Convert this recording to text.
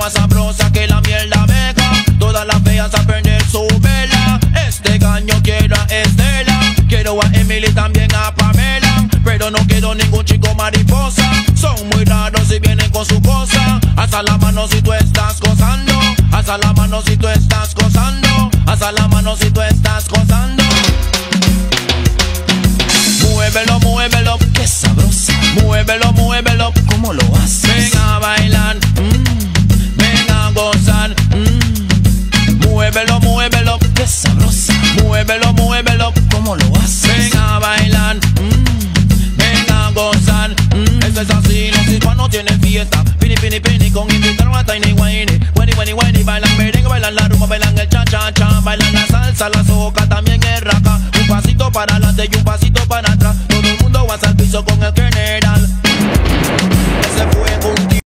más sabrosa que la miel de abeja. Todas las feas a perder su vela. Este caño quiero a Estela, quiero a Emily, también a Pamela, pero no quiero ningún chico mariposa. Son muy raros y vienen con su cosa. Alza la mano si tú estás gozando, alza la mano si tú estás gozando, alza la mano si tú estás gozando. Muévelo, muévelo, qué sabrosa. Muévelo, muévelo, ¿cómo lo haces? Ven a bailar, ven a gozar, Muévelo, muévelo, qué sabrosa. Muévelo, muévelo, ¿cómo lo haces? Ven a bailar, ven a gozar, Eso es así, los hispanos tienen fiesta. Pini, pini, pini, con invitaron a Tiny Whiny. Whiny, whiny, whiny, bailan merengue, bailan la rumba, bailan el cha-cha-cha, bailan la salsa, la soca, también el raca. Un pasito para adelante y un pasito para atrás. Todo el mundo va al piso con el general. Ese fue un